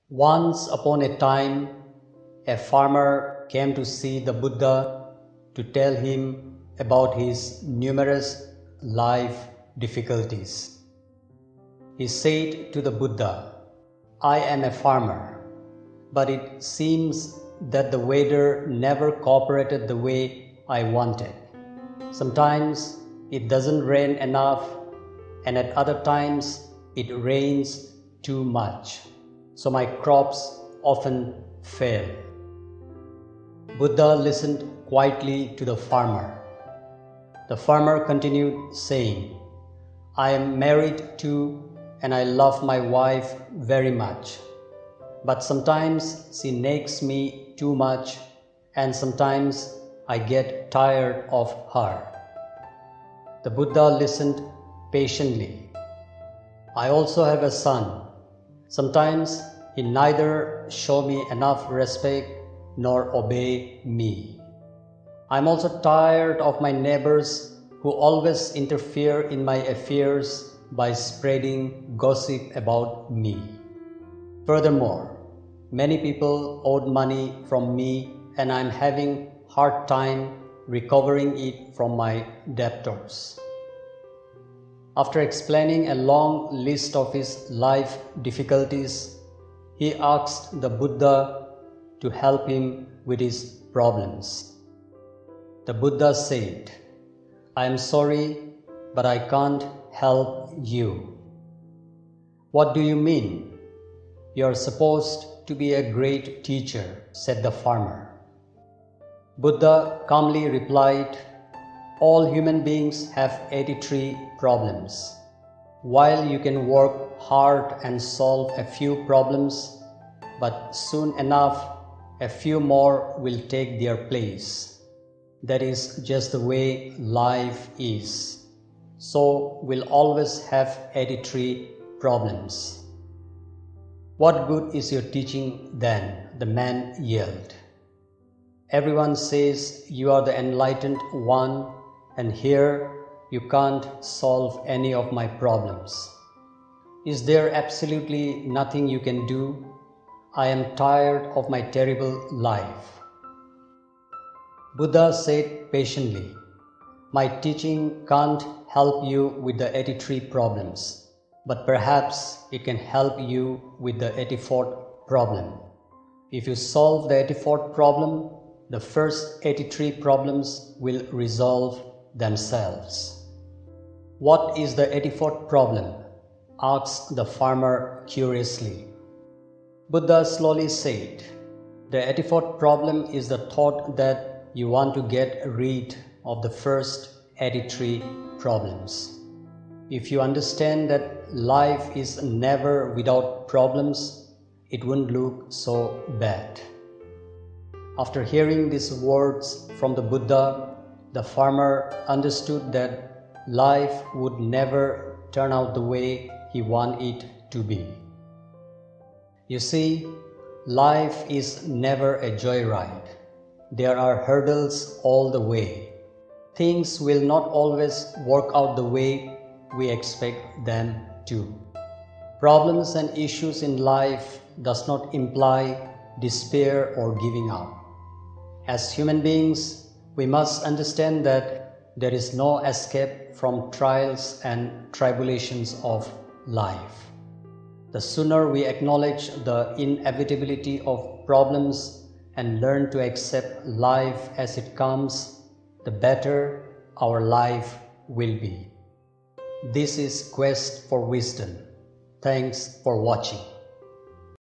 Once upon a time, a farmer came to see the Buddha to tell him about his numerous life difficulties. He said to the Buddha, "I am a farmer, but it seems that the weather never cooperated the way I wanted. Sometimes it doesn't rain enough, and at other times it rains too much. So my crops often fail." Buddha listened quietly to the farmer. The farmer continued saying, "I am married to and I love my wife very much. But sometimes she nags me too much, and sometimes I get tired of her." The Buddha listened patiently. "I also have a son. Sometimes he neither shows me enough respect nor obeys me. I'm also tired of my neighbors who always interfere in my affairs by spreading gossip about me. Furthermore, many people owed money from me and I'm having hard time recovering it from my debtors." After explaining a long list of his life difficulties, he asked the Buddha to help him with his problems. The Buddha said, "I am sorry, but I can't help you." "What do you mean? You are supposed to be a great teacher," said the farmer. Buddha calmly replied, "All human beings have 83 problems. While you can work hard and solve a few problems, but soon enough a few more will take their place. That is just the way life is. So we'll always have 83 problems." "What good is your teaching then?" the man yelled. "Everyone says you are the enlightened one, and here you can't solve any of my problems. Is there absolutely nothing you can do? I am tired of my terrible life." Buddha said patiently, "My teaching can't help you with the 83 problems, but perhaps it can help you with the 84th problem. If you solve the 84th problem, the first 83 problems will resolve themselves." "What is the 84th problem?" asked the farmer curiously. Buddha slowly said, "The 84th problem is the thought that you want to get rid of the first 83 problems. If you understand that life is never without problems, it won't look so bad." After hearing these words from the Buddha, the farmer understood that life would never turn out the way he wanted it to be. You see, life is never a joyride. There are hurdles all the way. Things will not always work out the way we expect them to. Problems and issues in life does not imply despair or giving up. As human beings, we must understand that there is no escape from trials and tribulations of life. The sooner we acknowledge the inevitability of problems and learn to accept life as it comes, the better our life will be. This is Quest for Wisdom. Thanks for watching.